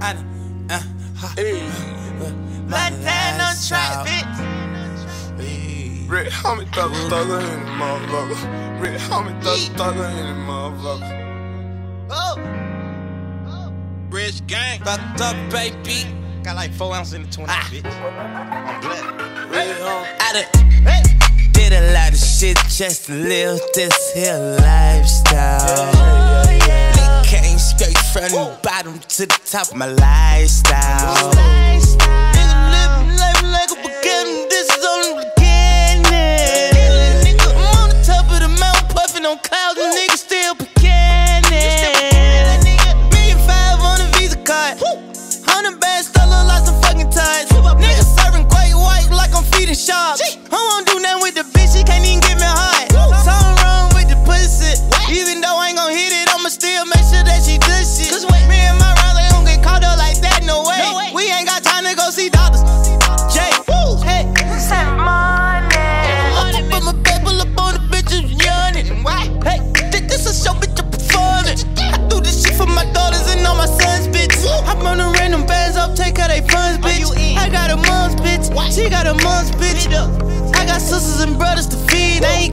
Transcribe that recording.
Montana track, bitch. Red homie thugger in the motherfucker. Red homie thugger in the motherfucker. Oh, Rich gang. fucked up, baby. Got like 4 ounces in the 20, bitch. I'm black. Red homie. I done did a lot of shit just to live this here lifestyle. They came straight from the bottom to the top of my lifestyle. Nigga living life like a beginning, this is only the beginning. Nigga, I'm on the top of the mountain puffing on clouds, and niggas still beginning. $1.5 million on a Visa card, 100 bands still look like some fucking ties. Niggas serving great white like I'm feeding sharks. I won't do nothing with the bitch, she can't even get me hard. Something wrong with the pussy. Even though I ain't gon' hit it, I'ma still make sure that she does shit. Me and my ride, they don't get caught up like that, no way. We ain't got time to go see doctors. Jay, hey, send money. I put my back, pull up on the bitches, yawning. Hey, this a show, bitch, I'm performing. I do this shit for my daughters and all my sons, bitch. I run the random bands up, take her they funds, bitch. I got a mom's bitch, she got a mom's bitch. I got sisters and brothers to feed, I ain't